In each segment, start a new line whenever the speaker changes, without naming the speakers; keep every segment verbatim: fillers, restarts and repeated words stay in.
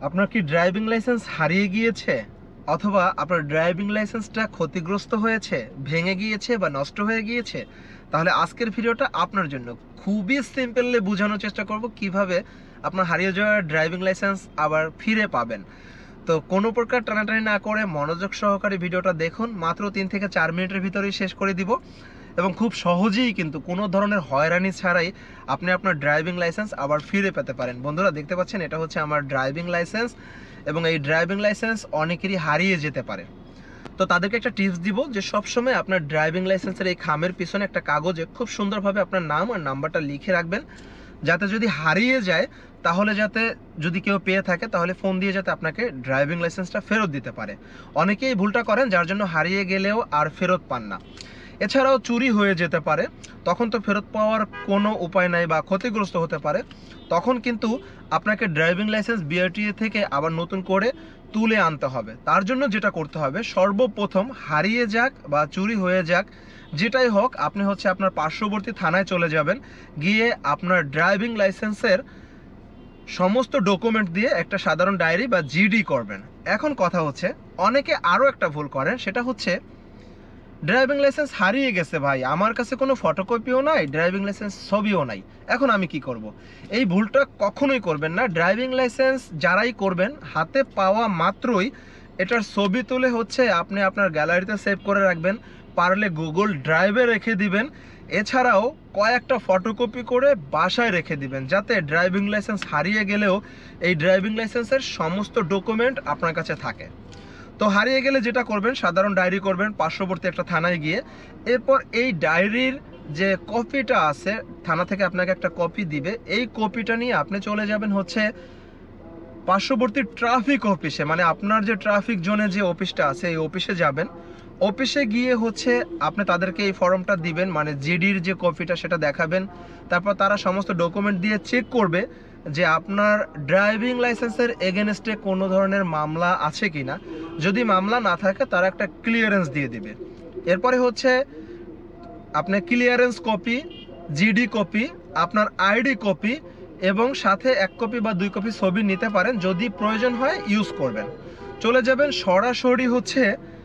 আপনার কি driving licence হারিয়ে গিয়েছে অথবা আপনার ড্রাইভিং লাইসেন্সটা ক্ষতিগ্রস্ত হয়েছে, ভেঙে গিয়েছে বা নষ্ট হয়ে গিয়েছে? তাহলে আজকের ভিডিওটা আপনার জন্য। খুবই সিম্পলি বোঝানোর চেষ্টা করব কিভাবে আপনার হারিয়ে যাওয়া ড্রাইভিং লাইসেন্স আবার ফিরে পাবেন। তো কোনো প্রকার টানাটানি না করে মনোযোগ সহকারে ভিডিওটা দেখুন। মাত্র তিন থেকে চার মিনিটের ভিতরেই শেষ করে দিব এবং খুব সহজেই কিন্তু কোনো ধরনের হয়রানি ছাড়াই আপনি আপনার ড্রাইভিং লাইসেন্স আবার ফিরে পেতে পারেন। বন্ধুরা দেখতে পাচ্ছেন, এটা হচ্ছে আমার ড্রাইভিং লাইসেন্স এবং এই ড্রাইভিং লাইসেন্স অনেকেরই হারিয়ে যেতে পারে। তো তাদেরকে একটা টিপস দিব যে সবসময় আপনার ড্রাইভিং লাইসেন্সের এই খামের পিছনে একটা কাগজে খুব সুন্দরভাবে আপনার নাম আর নাম্বারটা লিখে রাখবেন, যাতে যদি হারিয়ে যায় তাহলে যাতে যদি কেউ পেয়ে থাকে তাহলে ফোন দিয়ে যাতে আপনাকে ড্রাইভিং লাইসেন্সটা ফেরত দিতে পারে। অনেকেই ভুলটা করেন, যার জন্য হারিয়ে গেলেও আর ফেরত পান না। এছাড়াও চুরি হয়ে যেতে পারে, তখন তো ফেরত পাওয়ার কোনো উপায় নাই বা ক্ষতিগ্রস্ত হতে পারে। তখন কিন্তু আপনাকে ড্রাইভিং লাইসেন্স বিআরটিএ থেকে আবার নতুন করে তুলে আনতে হবে। তার জন্য যেটা করতে হবে, সর্বপ্রথম হারিয়ে যাক বা চুরি হয়ে যাক যেটাই হোক, আপনি হচ্ছে আপনার পার্শ্ববর্তী থানায় চলে যাবেন, গিয়ে আপনার ড্রাইভিং লাইসেন্সের সমস্ত ডকুমেন্ট দিয়ে একটা সাধারণ ডায়েরি বা জিডি করবেন। এখন কথা হচ্ছে, অনেকে আরও একটা ভুল করেন, সেটা হচ্ছে ড্রাইভিং লাইসেন্স হারিয়ে গেছে ভাই, আমার কাছে কোনো ফটোকপিও নাই, ড্রাইভিং লাইসেন্স ছবিও নাই, এখন আমি কি করব? এই ভুলটা কখনোই করবেন না। ড্রাইভিং লাইসেন্স যারাই করবেন, হাতে পাওয়া মাত্রই এটার ছবি তুলে হচ্ছে আপনি আপনার গ্যালারিতে সেভ করে রাখবেন, পারলে গুগল ড্রাইভে রেখে দিবেন। এছাড়াও কয়েকটা ফটোকপি করে বাসায় রেখে দিবেন, যাতে ড্রাইভিং লাইসেন্স হারিয়ে গেলেও এই ড্রাইভিং লাইসেন্সের সমস্ত ডকুমেন্ট আপনার কাছে থাকে। তো হারিয়ে গেলে যেটা করবেন, সাধারণ ডায়েরি করবেন পার্শ্ববর্তী একটা থানায় গিয়ে। এরপর এই ডায়েরির যে কপিটা আছে, থানা থেকে আপনাকে একটা কপি দিবে, এই কপিটা নিয়ে আপনি চলে যাবেন হচ্ছে পার্শ্ববর্তী ট্রাফিক অফিসে, মানে আপনার যে ট্রাফিক জোনে যে অফিসটা আছে এই অফিসে যাবেন। অফিসে গিয়ে হচ্ছে আপনি তাদেরকে এই ফর্মটা দিবেন, মানে জিডির যে কপিটা সেটা দেখাবেন। তারপর তারা সমস্ত ডকুমেন্ট দিয়ে চেক করবে যে আপনার ড্রাইভিং লাইসেন্সের এগেনস্টে কোনো ধরনের মামলা আছে কিনা। যদি মামলা না থাকে তারা একটা ক্লিয়ারেন্স দিয়ে দিবে। এরপরে হচ্ছে আপনি ক্লিয়ারেন্স কপি, জিডি কপি, আপনার আইডি কপি এবং সাথে এক কপি বা দুই কপি ছবি নিতে পারেন, যদি প্রয়োজন হয় ইউজ করবেন। চলে যাবেন সরাসরি হচ্ছে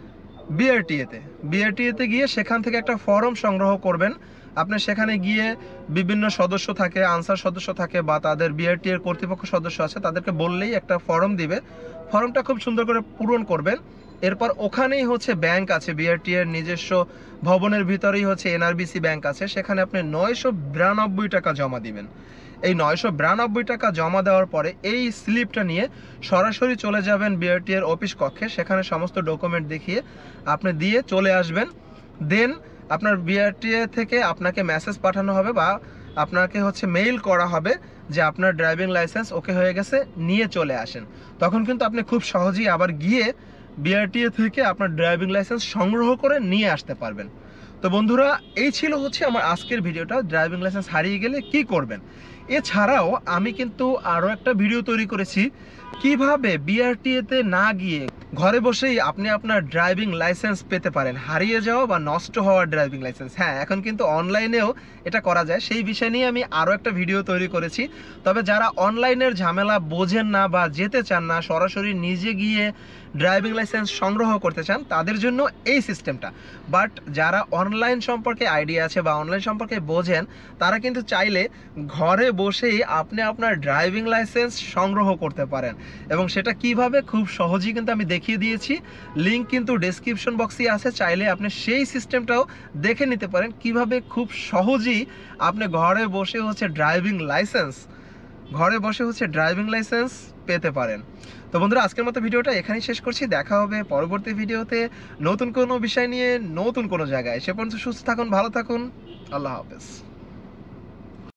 বিআরটিএতে। বিআরটিএতে গিয়ে সেখান থেকে একটা ফর্ম সংগ্রহ করবেন। আপনি সেখানে গিয়ে বিভিন্ন সদস্য থাকে, আনসার সদস্য থাকে বা তাদের বিআরটি এর কর্তৃপক্ষ সদস্য আছে, তাদেরকে বললেই একটা ফর্ম দিবে। ফর্মটা খুব সুন্দর করে পূরণ করবেন। এরপর ওখানেই হচ্ছে ব্যাংক আছে, বিআরটি এর নিজস্ব ভবনের ভিতরেই হচ্ছে এনআরবিসি ব্যাংক আছে, সেখানে আপনি নয়শো বিরানব্বই টাকা জমা দিবেন। এই নয়শো বিরানব্বই টাকা জমা দেওয়ার পরে এই স্লিপটা নিয়ে সরাসরি চলে যাবেন বিআরটি এর অফিস কক্ষে, সেখানে সমস্ত ডকুমেন্ট দেখিয়ে আপনি দিয়ে চলে আসবেন। দেন আপনার বিআরটিএ থেকে আপনাকে মেসেজ পাঠানো হবে বা আপনাকে হচ্ছে মেইল করা হবে যে আপনার ড্রাইভিং লাইসেন্স ওকে হয়ে গেছে, নিয়ে চলে আসেন। তখন কিন্তু আপনি খুব সহজেই আবার গিয়ে বিআরটিএ থেকে আপনার ড্রাইভিং লাইসেন্স সংগ্রহ করে নিয়ে আসতে পারবেন। তো বন্ধুরা, এই ছিল হচ্ছে আমার আজকের ভিডিওটা, ড্রাইভিং লাইসেন্স হারিয়ে গেলে কি করবেন। এছাড়াও আমি কিন্তু আরও একটা ভিডিও তৈরি করেছি কিভাবে বিআরটিএতে না গিয়ে ঘরে বসেই আপনি আপনার ড্রাইভিং লাইসেন্স পেতে পারেন, হারিয়ে যাওয়া বা নষ্ট হওয়ার ড্রাইভিং লাইসেন্স। হ্যাঁ, এখন কিন্তু অনলাইনেও এটা করা যায়, সেই বিষয় নিয়ে আমি আরও একটা ভিডিও তৈরি করেছি। তবে যারা অনলাইনের ঝামেলা বোঝেন না বা যেতে চান না, সরাসরি নিজে গিয়ে ড্রাইভিং লাইসেন্স সংগ্রহ করতে চান, তাদের জন্য এই সিস্টেমটা। বাট যারা অনলাইন সম্পর্কে আইডিয়া আছে বা অনলাইন সম্পর্কে বোঝেন, তারা কিন্তু চাইলে ঘরে বসেই আপনি আপনার ড্রাইভিং লাইসেন্স সংগ্রহ করতে পারেন। এবং সেটা কিভাবে, খুব সহজেই কিন্তু আমি দেখিয়ে দিয়েছি। লিঙ্ক কিন্তু ডেসক্রিপশন বক্সে আছে, চাইলে আপনি সেই সিস্টেমটাও দেখে নিতে পারেন কিভাবে খুব সহজেই আপনি ঘরে বসে হচ্ছে ড্রাইভিং লাইসেন্স ঘরে বসে হচ্ছে ড্রাইভিং লাইসেন্স পেতে পারেন। তো বন্ধুরা, আজকের মতো ভিডিওটা এখানেই শেষ করছি। দেখা হবে পরবর্তী ভিডিওতে নতুন কোনো বিষয় নিয়ে, নতুন কোনো জায়গায়। সে পর্যন্ত সুস্থ থাকুন, ভালো থাকুন, আল্লাহ হাফেজ।